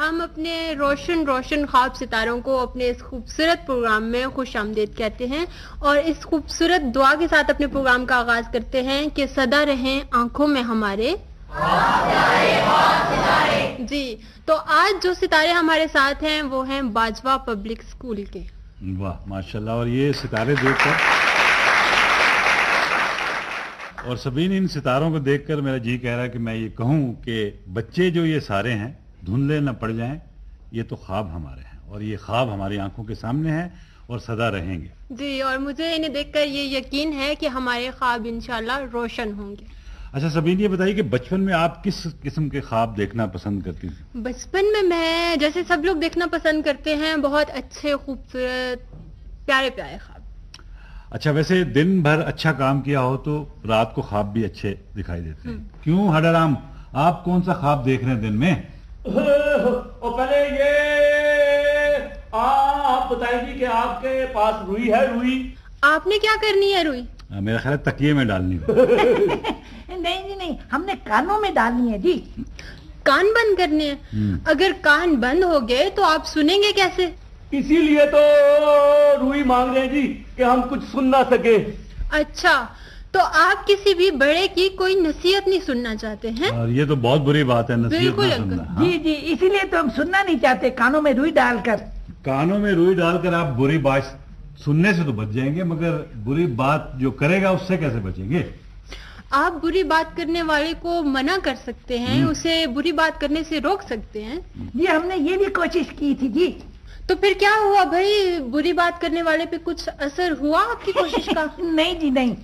हम अपने रोशन रोशन ख्वाब सितारों को अपने इस खूबसूरत प्रोग्राम में खुश आमदीद कहते हैं और इस खूबसूरत दुआ के साथ अपने प्रोग्राम का आगाज करते हैं कि सदा रहें आंखों में हमारे जी। तो आज जो सितारे हमारे साथ हैं वो हैं बाजवा पब्लिक स्कूल के। वाह माशाल्लाह। और ये सितारे देखकर और सबीन इन सितारों को देखकर मेरा जी कह रहा है कि मैं ये कहूं कि बच्चे जो ये सारे हैं धुंधले न पड़ जाएं, ये तो ख्वाब हमारे हैं और ये ख्वाब हमारी आंखों के सामने हैं और सदा रहेंगे जी। और मुझे इन्हें देखकर ये यकीन है कि हमारे ख्वाब इंशाल्लाह रोशन होंगे। अच्छा सबीन, ये बताइए कि बचपन में आप किस किस्म के ख्वाब देखना पसंद करती थी? बचपन में मैं जैसे सब लोग देखना पसंद करते हैं, बहुत अच्छे खूबसूरत प्यारे प्यारे ख्वाब। अच्छा, वैसे दिन भर अच्छा काम किया हो तो रात को ख्वाब भी अच्छे दिखाई देते हैं। क्यों हडराम, आप कौन सा ख्वाब देख रहे हैं दिन में? पहले ये आप बताएंगी कि आपके पास रुई है? रुई आपने क्या करनी है रुई? मेरा ख्याल है तकिए में डालनी है। नहीं जी नहीं, हमने कानों में डालनी है जी। कान बंद करने हैं? अगर कान बंद हो गए तो आप सुनेंगे कैसे? इसीलिए तो रुई मांग रहे हैं जी कि हम कुछ सुन ना सके। अच्छा, तो आप किसी भी बड़े की कोई नसीहत नहीं सुनना चाहते हैं? और ये तो बहुत बुरी बात है, नसीहत बिल्कुल ना सुनना। हाँ? जी जी, इसीलिए तो हम सुनना नहीं चाहते। कानों में रुई डालकर। कानों में रुई डालकर आप बुरी बात सुनने से तो बच जाएंगे, मगर बुरी बात जो करेगा उससे कैसे बचेंगे? आप बुरी बात करने वाले को मना कर सकते हैं, उसे बुरी बात करने से रोक सकते हैं। जी हमने ये भी कोशिश की थी जी। तो फिर क्या हुआ भाई, बुरी बात करने वाले पे कुछ असर हुआ आपकी कोशिश का? नहीं जी नहीं।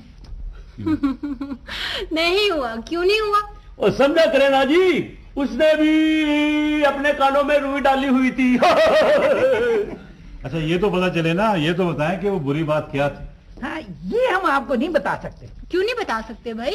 नहीं हुआ? क्यों नहीं हुआ? और समझा करें ना जी, उसने भी अपने कानों में रुई डाली हुई थी। अच्छा, ये तो पता चले ना, ये तो बताएं कि वो बुरी बात क्या थी। हाँ, ये हम आपको नहीं बता सकते। क्यों नहीं बता सकते भाई?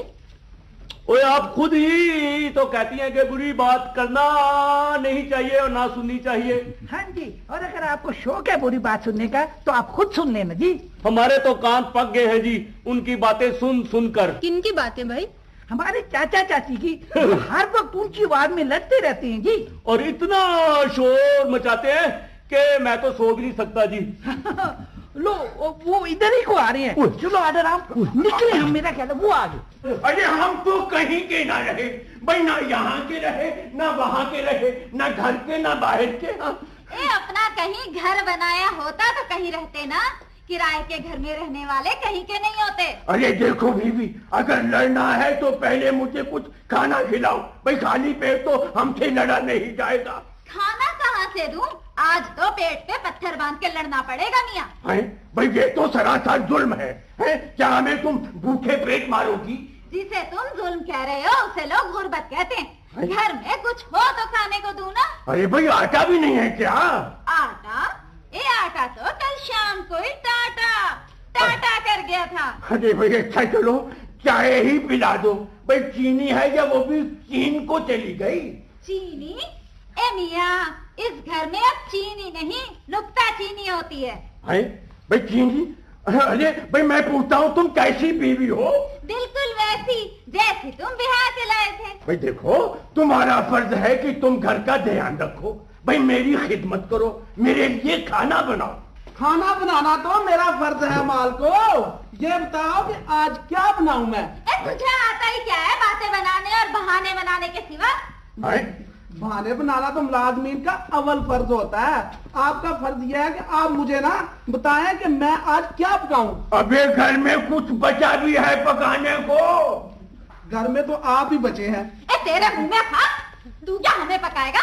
ओए आप खुद ही तो कहती हैं कि बुरी बात करना नहीं चाहिए और ना सुननी चाहिए। हाँ जी, और अगर आपको शौक है बुरी बात सुनने का तो आप खुद सुन लेना जी। हमारे तो कान पक गए हैं जी उनकी बातें सुन सुनकर। किनकी बातें भाई? हमारे चाचा चाची की। हर वक्त ऊंची आवाज में लड़ते रहते हैं जी। और इतना शोर मचाते हैं कि मैं तो सो भी नहीं सकता जी। लो वो इधर ही को आ रहे हैं। चलो आदराम निकले हम, मेरा ख्याल है वो आ गए। अरे हम तो कहीं के ना रहे भाई, ना यहाँ के रहे ना वहाँ के रहे, ना घर के ना बाहर के। अपना कहीं घर बनाया होता तो कहीं रहते ना, किराए के घर में रहने वाले कहीं के नहीं होते। अरे देखो बीवी, अगर लड़ना है तो पहले मुझे कुछ खाना खिलाओ भाई, खाली पेट तो हमसे लड़ा नहीं जाएगा। खाना कहाँ से दूं? आज तो पेट पे पत्थर बांध के लड़ना पड़ेगा मियाँ। भाई ये तो सरासर जुल्म है? क्या हमें तुम भूखे पेट मारोगी? जिसे तुम जुल्म कह रहे हो उसे लोग गुर्बत कहते हैं। घर में कुछ हो तो खाने को दूं ना। अरे भाई आटा भी नहीं है क्या? आटा? ये आटा तो कल शाम को ही टाटा कर गया था। अरे भाई अच्छा चलो चाय ही पिला दो भाई। चीनी है या वो भी चीन को चली गई? चीनी? ए मियाँ, इस घर में अब चीनी नहीं नुक्ता चीनी होती है। भाई चीनी? अरे भाई मैं पूछता हूँ तुम कैसी बीवी हो? बिल्कुल वैसी जैसी तुम बिहार से लाए थे। भाई देखो, तुम्हारा फर्ज है कि तुम घर का ध्यान रखो भाई, मेरी खिदमत करो, मेरे लिए खाना बनाओ। खाना बनाना तो मेरा फर्ज है माल को। ये बताओ कि आज क्या बनाऊं मैं? तुझे आता ही क्या है बातें बनाने और बहाने बनाने के सिवा? बहाने बनाना तो मुलाजमीन का अव्वल फर्ज होता है। आपका फर्ज यह है कि आप मुझे ना बताएं कि मैं आज क्या पकाऊं। अबे घर में कुछ बचा भी है पकाने को? घर में तो आप ही बचे हैं। तेरे मुंह में खा, तू क्या हमें पकाएगा?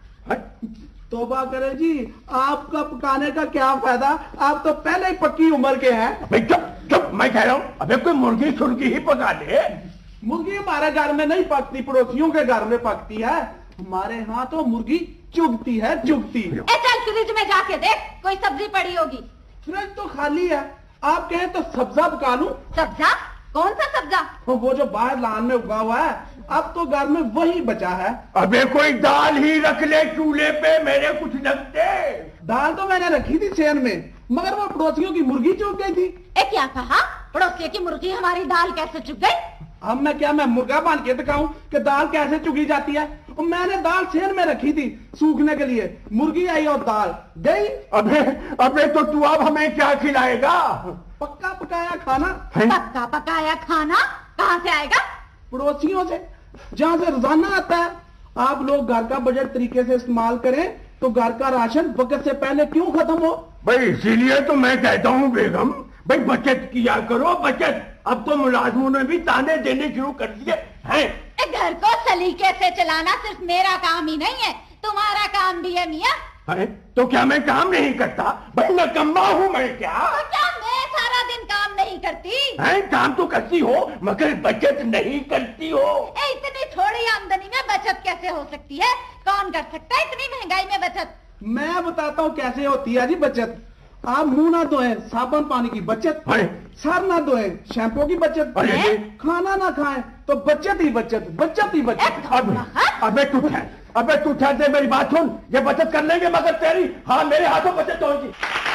तौबा करे जी, आपका पकाने का क्या फायदा, आप तो पहले ही पक्की उम्र के हैं। चुप, मैं कह रहा हूँ अबे कोई मुर्गी सुर्गी ही पका दे। मुर्गी हमारे घर में नहीं पकती, पड़ोसियों के घर में पकती है। हमारे यहाँ तो मुर्गी चुगती है, चुगती। चल फ्रिज में जाके देख, कोई सब्जी पड़ी होगी। फ्रिज तो खाली है, आप कहें तो सब्जा पका लूं। सब्जा? कौन सा सब्जा? वो जो बाहर लान में उगा हुआ है, अब तो घर में वही बचा है। अबे कोई दाल ही रख ले चूल्हे पे, मेरे कुछ लगते। दाल तो मैंने रखी थी सेन में, मगर वो पड़ोसियों की मुर्गी चुग गई थी। क्या कहा? पड़ोसियों की मुर्गी हमारी दाल कैसे चुग गई? अब मैं मुर्गा बन के दिखाऊं कि दाल कैसे चुगी जाती है? और मैंने दाल सेन में रखी थी सूखने के लिए, मुर्गी आई और दाल गई। अबे अबे तो तू अब हमें क्या खिलाएगा? पक्का पकाया खाना। पक्का पकाया खाना कहाँ से आएगा? पड़ोसियों से, जहाँ से रोजाना आता है। आप लोग घर का बजट तरीके से इस्तेमाल करें तो घर का राशन वक्त से पहले क्यों खत्म हो? भाई इसीलिए तो मैं कहता हूँ बेगम, भाई बचत किया करो बचत। अब तो मुलाजमों ने भी ताने देने शुरू कर दिए हैं। घर को सलीके से चलाना सिर्फ मेरा काम ही नहीं है, तुम्हारा काम भी है मियाँ। है? तो क्या मैं काम नहीं करता? भाई नकम्मा हूँ मैं क्या? तो क्या मैं सारा दिन काम नहीं करती? है? काम तो करती हो मगर बचत नहीं करती हो। इतनी थोड़ी आमदनी में बचत कैसे हो सकती है? कौन कर सकता है इतनी महंगाई में बचत? मैं बताता हूँ कैसे होती है जी बचत। आप मुंह ना धोए, साबुन पानी की बचत। सर ना धोए, शैम्पू की बचत। खाना ना खाएं तो बचत ही बचत, बचत ही बचत। अबे तू ठहर, अबे तू ठहर दे, मेरी बात सुन। ये बचत कर लेंगे मगर तेरी, हाँ मेरे हाथों बचत होगी।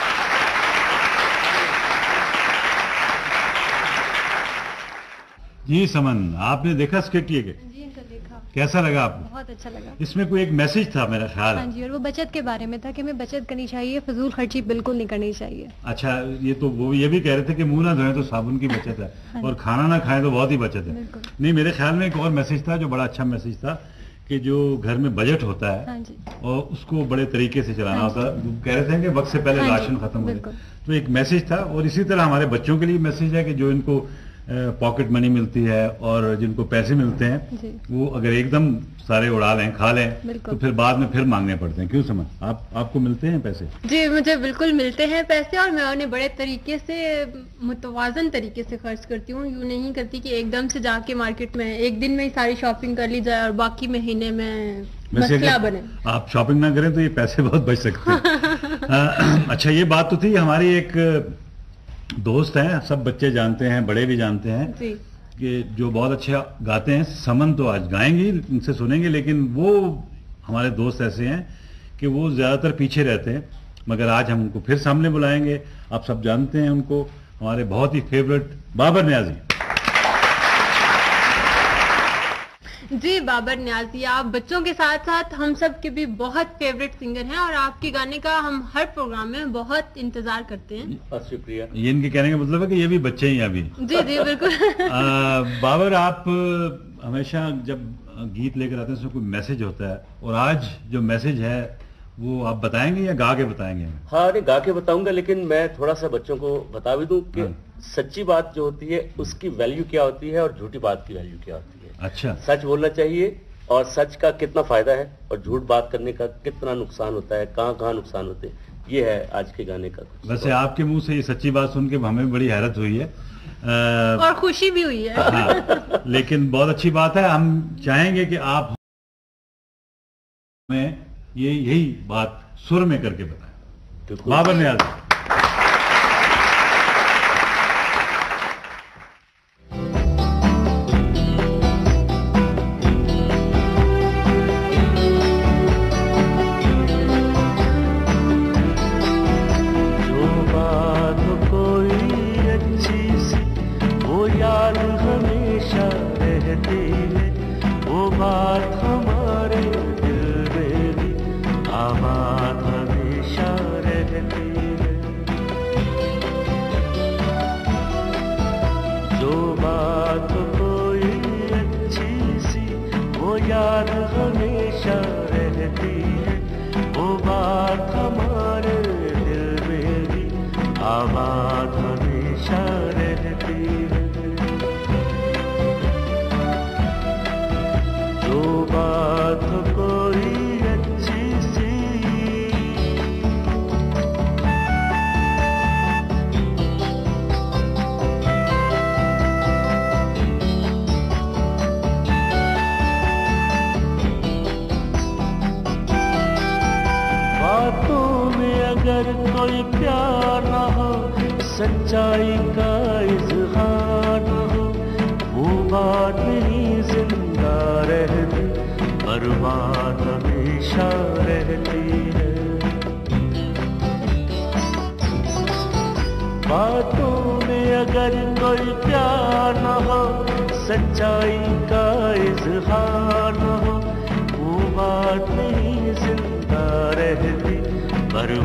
जी समन, आपने देखा स्किट ये? जी सर देखा। कैसा लगा आपको? बहुत अच्छा लगा। इसमें कोई एक मैसेज था मेरा ख्याल है। हाँ जी, और वो बचत के बारे में था कि हमें बचत करनी चाहिए, फजूल खर्ची बिल्कुल नहीं करनी चाहिए। अच्छा, ये तो वो ये भी कह रहे थे कि मुंह ना धोएं तो साबुन की बचत है और खाना ना खाएं तो बहुत ही बचत है। नहीं, मेरे ख्याल में एक और मैसेज था जो बड़ा अच्छा मैसेज था कि जो घर में बजट होता है, हाँ जी, और उसको बड़े तरीके से चलाना होता है। कह रहे थे कि वक्त से पहले राशन खत्म हो जाए, तो एक मैसेज था। और इसी तरह हमारे बच्चों के लिए मैसेज है कि जो इनको पॉकेट मनी मिलती है और जिनको पैसे मिलते हैं वो अगर एकदम सारे उड़ा लें, खा लें, तो फिर बाद में फिर मांगने पड़ते हैं। क्यों समझ? आपको मिलते हैं पैसे? जी मुझे बिल्कुल मिलते हैं पैसे, और मैं उन्हें बड़े तरीके से, मुतवाजन तरीके से खर्च करती हूँ। यूँ नहीं करती कि एकदम से जाके मार्केट में एक दिन में ही सारी शॉपिंग कर ली जाए और बाकी महीने में मसला बने। आप शॉपिंग ना करें तो ये पैसे बहुत बच सकते हैं। अच्छा, ये बात तो थी। हमारी एक दोस्त हैं, सब बच्चे जानते हैं, बड़े भी जानते हैं जी, कि जो बहुत अच्छा गाते हैं। समन तो आज गाएंगी, उनसे सुनेंगे, लेकिन वो हमारे दोस्त ऐसे हैं कि वो ज्यादातर पीछे रहते हैं, मगर आज हम उनको फिर सामने बुलाएंगे। आप सब जानते हैं उनको, हमारे बहुत ही फेवरेट बाबर न्याजी। जी बाबर न्याजी, आप बच्चों के साथ साथ हम सब के भी बहुत फेवरेट सिंगर हैं और आपके गाने का हम हर प्रोग्राम में बहुत इंतजार करते हैं। शुक्रिया। ये इनके कहने का मतलब है कि ये भी बच्चे ही हैं अभी। जी जी बिल्कुल। बाबर, आप हमेशा जब गीत लेकर आते हैं उसमें कोई मैसेज होता है, और आज जो मैसेज है वो आप बताएंगे या गा के बताएंगे? हाँ, नहीं गा के बताऊंगा, लेकिन मैं थोड़ा सा बच्चों को बता भी दूं कि सच्ची बात जो होती है उसकी वैल्यू क्या होती है और झूठी बात की वैल्यू क्या होती है। अच्छा, सच बोलना चाहिए और सच का कितना फायदा है और झूठ बात करने का कितना नुकसान होता है, कहाँ कहाँ नुकसान होते हैं, ये है आज के गाने का। वैसे आपके मुंह से ये सच्ची बात सुन के हमें बड़ी हैरत हुई है और खुशी भी हुई है। हाँ, लेकिन बहुत अच्छी बात है। हम चाहेंगे कि आप हमें यही बात सुर में करके बताएं। बाबर न्याजी। सच्चाई का इज़हार न हो, वो बात नहीं जिंदा रहती, पर बात हमेशा रहती है। बातों में अगर कोई प्यार न हो, सच्चाई का इज़हार न हो, वो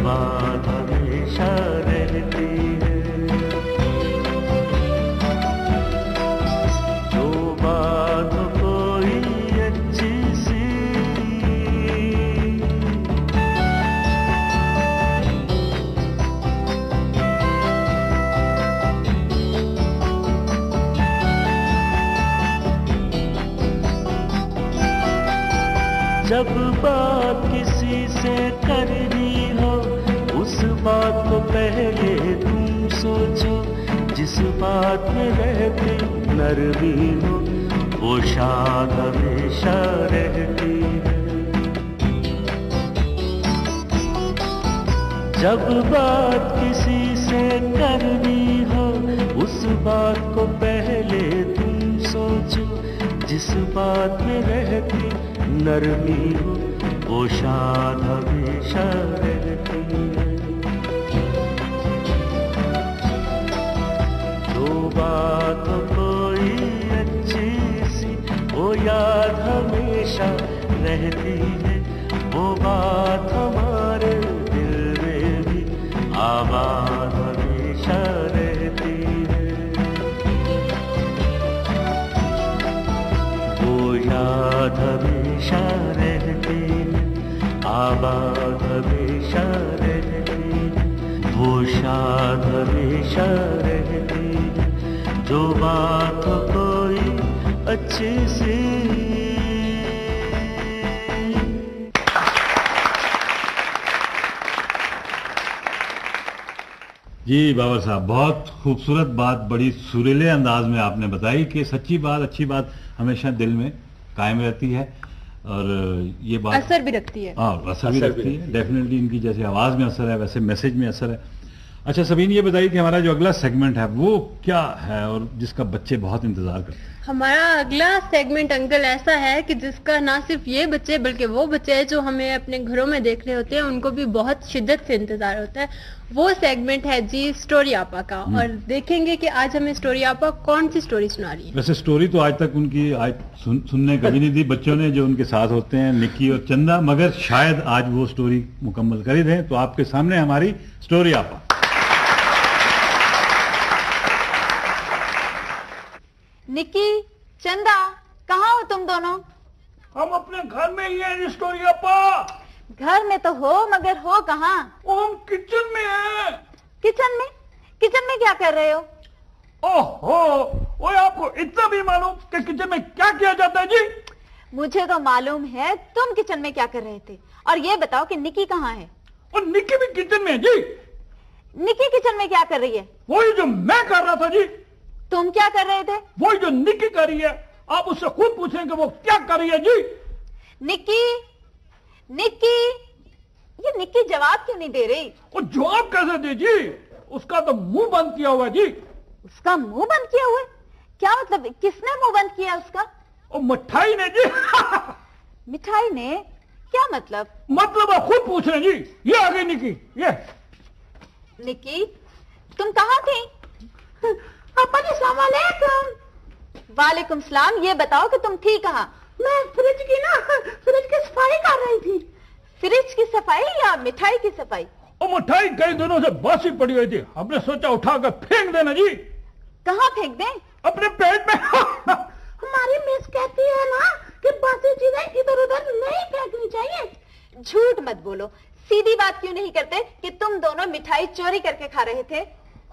बात हमेशा रहती है। जो बात कोई अच्छी सी जब बात किसी से करनी हो उस बात को पहले तुम सोचो, जिस बात में रहती नरमी हो वो शाद हमेशा रहती है। जब बात किसी से करनी हो उस बात को पहले तुम सोचो, जिस बात में रहती नरमी हो वो शाद हमेशा रहती है। जो बात कोई अच्छी सी वो याद हमेशा रहती है, वो बात हमारे दिल में भी आबाद हमेशा रहती है। वो याद हमेशा रहती है, आबाद हमेशा रहती है, वो शाद हमेशा रहती है। जो बात हो कोई अच्छी सी। जी बाबर साहब, बहुत खूबसूरत बात बड़ी सुरीले अंदाज में आपने बताई कि सच्ची बात अच्छी बात हमेशा दिल में कायम रहती है और ये बात असर भी रखती है। हाँ, असर भी रखती है डेफिनेटली। इनकी जैसे आवाज में असर है वैसे मैसेज में असर है। अच्छा सबीन, ये बताइए कि हमारा जो अगला सेगमेंट है वो क्या है और जिसका बच्चे बहुत इंतजार करते हैं? हमारा अगला सेगमेंट अंकल ऐसा है कि जिसका ना सिर्फ ये बच्चे बल्कि वो बच्चे जो हमें अपने घरों में देख रहे होते हैं उनको भी बहुत शिद्दत से इंतजार होता है। वो सेगमेंट है जी स्टोरी आपा का, और देखेंगे कि आज हमें स्टोरी आपा कौन सी स्टोरी सुना रही है। वैसे स्टोरी तो आज तक उनकी सुनने कभी नहीं दी बच्चों ने जो उनके साथ होते हैं निक्की और चंदा, मगर शायद आज वो स्टोरी मुकम्मल कर ही दें। तो आपके सामने हमारी स्टोरी आपा। निक्की, चंदा, कहाँ हो तुम दोनों? हम अपने घर में ही हैं स्टोरी आपा। घर में तो हो मगर हो कहाँ? वो हम किचन में हैं। किचन में? किचन में क्या कर रहे हो? ओहो, वो आपको इतना भी मालूम कि किचन में क्या किया जाता है जी? मुझे तो मालूम है तुम किचन में क्या कर रहे थे। और ये बताओ कि निक्की कहाँ है? और निक्की भी किचन में है जी। निक्की किचन में क्या कर रही है? वही जो मैं कर रहा था जी। तुम क्या कर रहे थे? वही जो निक्की कर रही है। आप उससे खुद पूछें कि वो क्या कर रही है जी। निक्की, निक्की, ये निक्की जवाब क्यों नहीं दे रही? वो जवाब कैसे दे जी? उसका तो मुंह बंद किया हुआ जी। उसका मुंह बंद किया हुआ है? क्या मतलब? किसने मुंह बंद किया उसका? वो मिठाई ने जी। मिठाई ने? क्या मतलब? मतलब आप खुद पूछ रहे जी। ये आ गई निक्की। ये निक्की, तुम कहाँ थी? पापा जी, अस्सलाम वालेकुम। वालेकुम सलाम। ये बताओ कि तुम थी कहाँ? मैं फ्रिज की सफाई कर रही थी। फ्रिज की सफाई या मिठाई की सफाई? वो मिठाई कई दिनों से बासी पड़ी हुई थी, हमने सोचा उठाकर फेंक देना जी। कहाँ फेंक दें? अपने पेट में। हमारी मिस कहती है ना कि बासी चीजें इधर उधर नहीं फेंकनी चाहिए। झूठ मत बोलो। सीधी बात क्यों नहीं करते कि तुम दोनों मिठाई चोरी करके खा रहे थे?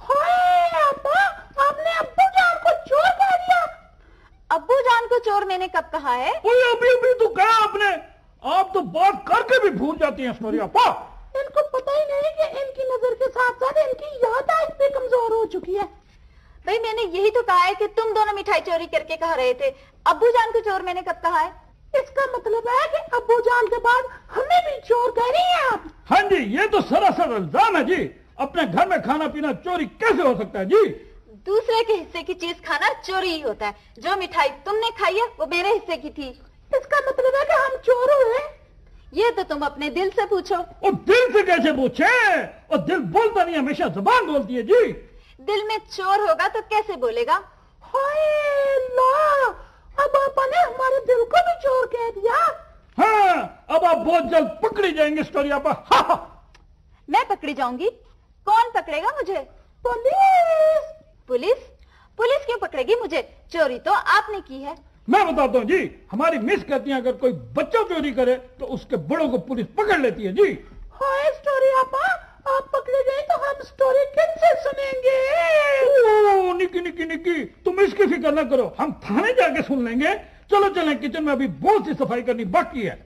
अब्बा, आपने अब्बू जान को चोर कह दिया। अब्बू जान को चोर मैंने कब कहा है? अभी तो कहा आपने। आप तो बात करके भी भूल जाती हैं स्टोरी आपा। इनको पता ही नहीं कि इनकी नजर के साथ साथ इनकी याददाश्त भी कमजोर हो चुकी है। भाई मैंने यही तो कहा है कि तुम दोनों मिठाई चोरी करके खा रहे थे। अब्बू जान को चोर मैंने कब कहा है? इसका मतलब है कि अब्बू जान के बाद हमें भी चोर कह रही हैं आप? हाँ जी, ये तो सरासर इल्जाम है जी। अपने घर में खाना पीना चोरी कैसे हो सकता है जी? दूसरे के हिस्से की चीज खाना चोरी ही होता है। जो मिठाई तुमने खाई है वो मेरे हिस्से की थी। इसका मतलब है कि हम चोर हुए? ये तो तुम अपने दिल से पूछो। और दिल से कैसे पूछे? और दिल बोलता नहीं, हमेशा जुबान बोलती है जी। दिल में चोर होगा तो कैसे बोलेगा? हाय अल्लाह, अब आपने हमारे दिल को भी चोर कह दिया। हाँ, अब आप बहुत जल्द पकड़ी जाएंगे स्टोरी आपा। मैं पकड़ी जाऊंगी? कौन पकड़ेगा मुझे? पुलिस। पुलिस? पुलिस क्यों पकड़ेगी मुझे? चोरी तो आपने की है। मैं बताता हूँ जी, हमारी मिस कहती है अगर कोई बच्चा चोरी करे तो उसके बड़ों को पुलिस पकड़ लेती है जी। हाय स्टोरी आपा, आप पकड़े गए तो हम स्टोरी किनसे सुनेंगे? ओ, निकी निकी निकी, तुम इसकी फिक्र न करो, हम थाने जाके सुन लेंगे। चलो चलें, किचन में अभी बहुत सी सफाई करनी बाकी है।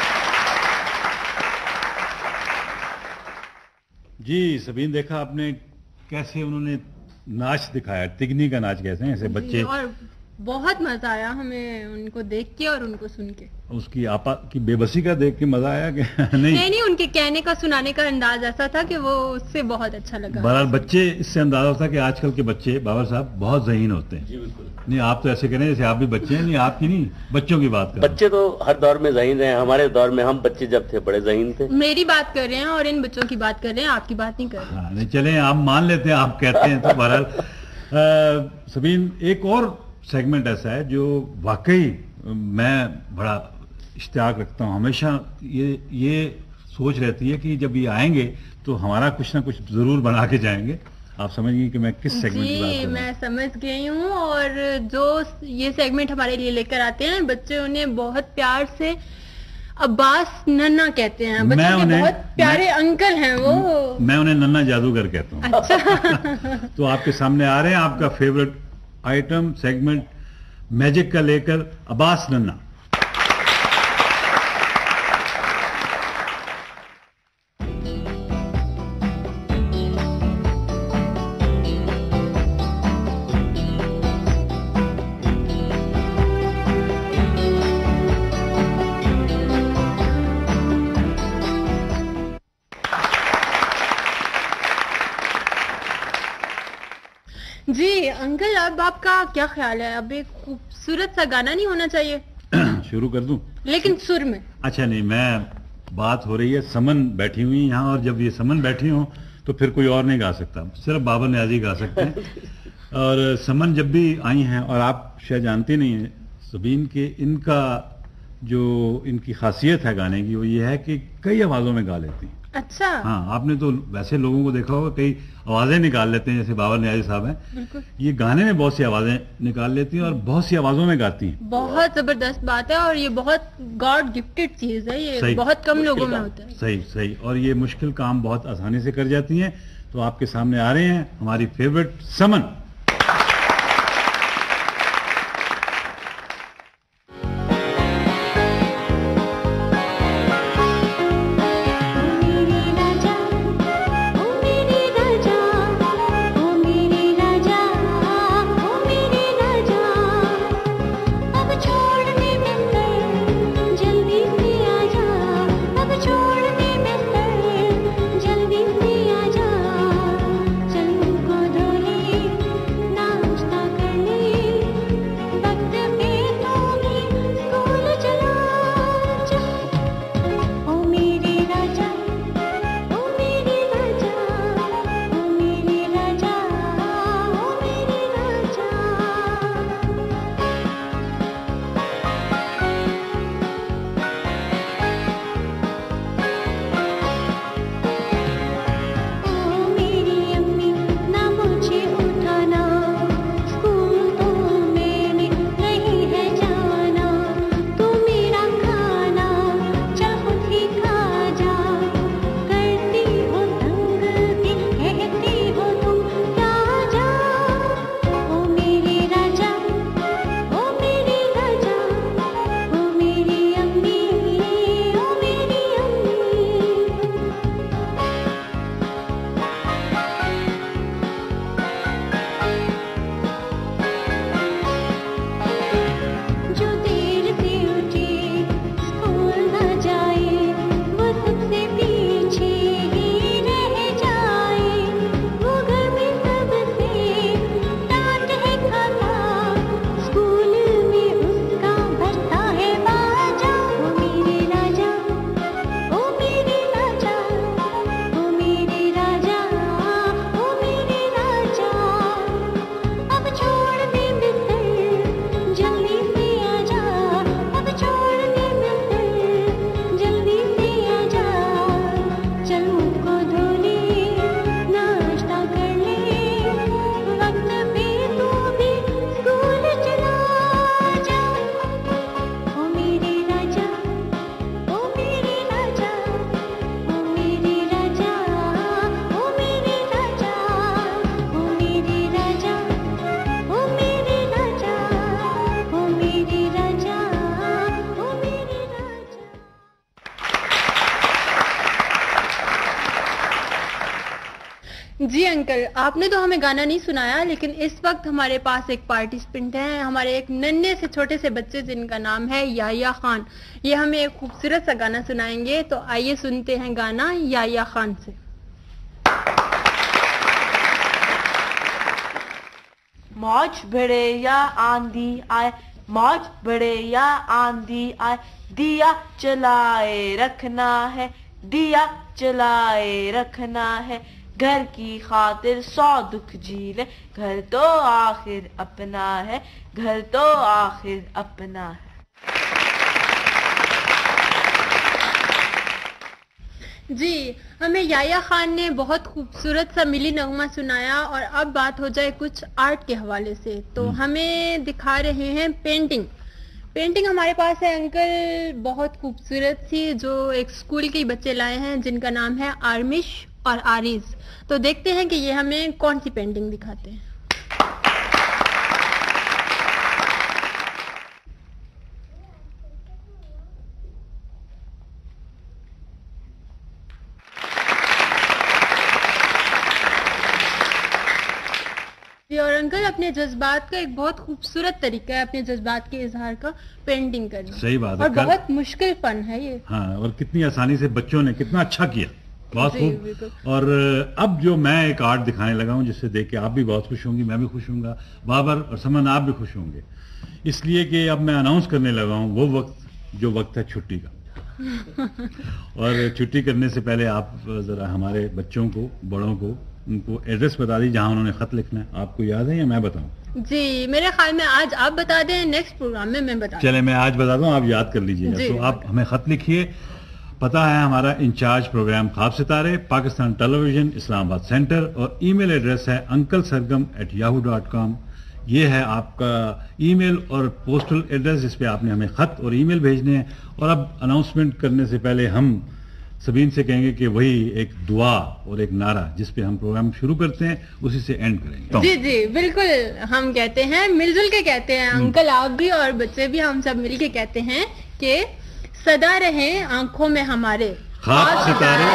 जी सबीन, देखा आपने कैसे उन्होंने नाच दिखाया, तिगनी का नाच कैसे, ऐसे बच्चे। और बहुत मजा आया हमें उनको देख के और उनको सुन के। उसकी आपा की बेबसी का देख के मजा आया कि नहीं? नहीं, उनके कहने का सुनाने का अंदाज ऐसा था कि वो उससे बहुत अच्छा लगा। बहरहाल बच्चे, इससे अंदाजा होता है कि आजकल के बच्चे बाबर साहब बहुत ज़हीन होते हैं। जी बिल्कुल। नहीं, आप तो ऐसे कह रहे हैं जैसे आप भी बच्चे हैं। नहीं, आपकी नहीं, बच्चों की बात कर रहे हैं। बच्चे तो हर दौर में ज़हीन रहे हैं। हमारे दौर में हम बच्चे जब थे बड़े ज़हीन थे। मेरी बात कर रहे हैं और इन बच्चों की बात कर रहे हैं, आपकी बात नहीं कर रहे। हाँ, नहीं चले, आप मान लेते हैं, आप कहते हैं तो। बहरहाल सबीन, एक और सेगमेंट ऐसा है जो वाकई मैं बड़ा इश्तियाक रखता हूँ। हमेशा ये सोच रहती है कि जब ये आएंगे तो हमारा कुछ ना कुछ जरूर बना के जाएंगे। आप समझ गई कि मैं किस सेगमेंट की बात कर रहा हूँ? मैं समझ गई हूँ। और जो ये सेगमेंट हमारे लिए लेकर आते हैं, बच्चे उन्हें बहुत प्यार से अब्बास नन्ना कहते हैं। बच्चों के बहुत प्यारे अंकल हैं वो। मैं उन्हें नन्ना जादूगर कहता हूँ। अच्छा। तो आपके सामने आ रहे हैं आपका फेवरेट आइटम सेगमेंट मैजिक का लेकर अब्बास नन्ना। जी अंकल, अब आपका क्या ख्याल है? अब एक खूबसूरत सा गाना नहीं होना चाहिए? शुरू कर दूं? लेकिन सुर में। अच्छा नहीं, मैं बात हो रही है समन बैठी हुई यहाँ, और जब ये समन बैठी हो तो फिर कोई और नहीं गा सकता, सिर्फ बाबर नियाज़ ही गा सकते हैं। और समन जब भी आई हैं, और आप शायद जानते नहीं हैं सबीन के, इनका जो इनकी खासियत है गाने की वो ये है कि कई आवाज़ों में गा लेती हैं। अच्छा। हाँ, आपने तो वैसे लोगों को देखा होगा कई आवाजें निकाल लेते हैं, जैसे बाबर नियाज़ी साहब हैं, बिल्कुल। ये गाने में बहुत सी आवाजें निकाल लेती हैं और बहुत सी आवाजों में गाती हैं। बहुत जबरदस्त बात है, और ये बहुत गॉड गिफ्टेड चीज है। ये सही, बहुत कम लोगों में होता है। सही सही। और ये मुश्किल काम बहुत आसानी से कर जाती हैं। तो आपके सामने आ रहे हैं हमारी फेवरेट समन। जी अंकल, आपने तो हमें गाना नहीं सुनाया, लेकिन इस वक्त हमारे पास एक पार्टिसिपेंट है, हमारे एक नन्हे से छोटे से बच्चे जिनका नाम है याया खान। ये हमें एक खूबसूरत सा गाना सुनाएंगे, तो आइए सुनते हैं गाना याया खान से। मौज बढ़े या आंधी आए, मौज बढ़े या आंधी आए, दिया जलाए रखना है, दिया जलाए रखना है। घर की खातिर 100 दुख झीले, घर तो आखिर अपना है, घर तो आखिर अपना है। जी, हमें याया खान ने बहुत खूबसूरत सा मिली नगमा सुनाया, और अब बात हो जाए कुछ आर्ट के हवाले से, तो हमें दिखा रहे हैं पेंटिंग। पेंटिंग हमारे पास है अंकल, बहुत खूबसूरत सी, जो एक स्कूल के बच्चे लाए हैं जिनका नाम है आर्मिश और आरिज। तो देखते हैं कि ये हमें कौन सी पेंटिंग दिखाते हैं। और अंकल, अपने जज्बात का एक बहुत खूबसूरत तरीका है अपने जज्बात के इजहार का, पेंटिंग करना। सही बात है, और बहुत मुश्किल फन है ये। हाँ, और कितनी आसानी से बच्चों ने कितना अच्छा किया, बहुत खूब। और अब जो मैं एक आर्ट दिखाने लगा हूँ, जिससे देख के आप भी बहुत खुश होंगी, मैं भी खुश होऊंगा, बाबर और समन आप भी खुश होंगे, इसलिए कि अब मैं अनाउंस करने लगा हूँ वो वक्त जो वक्त है छुट्टी का। और छुट्टी करने से पहले आप जरा हमारे बच्चों को, बड़ों को, उनको एड्रेस बता दी जहां उन्होंने खत लिखना है। आपको याद है या मैं बताऊं? जी, मेरे ख्याल में आज आप बता दें, नेक्स्ट प्रोग्राम में मैं बता। चले, मैं आज बता दूं, आप याद कर लीजिएगा। तो आप हमें खत लिखिए। पता है हमारा in charge programme Khwab Sitare, Pakistan television, Islamabad centre, और ईमेल एड्रेस है unclesargam@yahoo.com। ये है आपका ईमेल और पोस्टल एड्रेस, जिस पे आपने हमें खत और ईमेल भेजने हैं। और अब अनाउंसमेंट करने से पहले हम सबीन से कहेंगे कि वही एक दुआ और एक नारा जिस पे हम प्रोग्राम शुरू करते हैं, उसी से एंड करेंगे। जी जी बिल्कुल, हम कहते हैं, मिलजुल के कहते हैं अंकल, आप भी और बच्चे भी, हम सब मिलके कहते हैं कि सदा रहें आंखों में हमारे ख्वाब सितारे।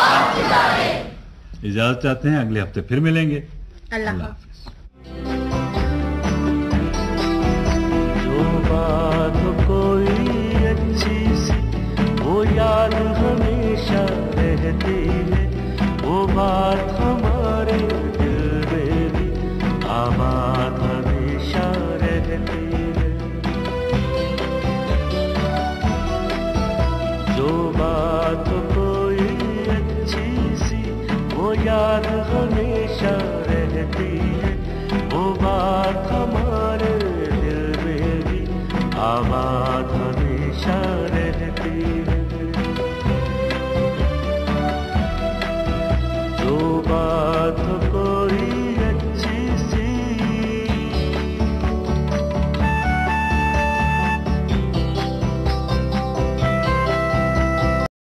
इजाजत चाहते हैं, अगले हफ्ते फिर मिलेंगे। अल्लाह हाफ़िज़। जो बात कोई अच्छी सी वो याद हमेशा रहती है, वो बात हमारे दिल में भी आबाद हमेशा रहती है। जो बात कोई अच्छी सी वो याद हमेशा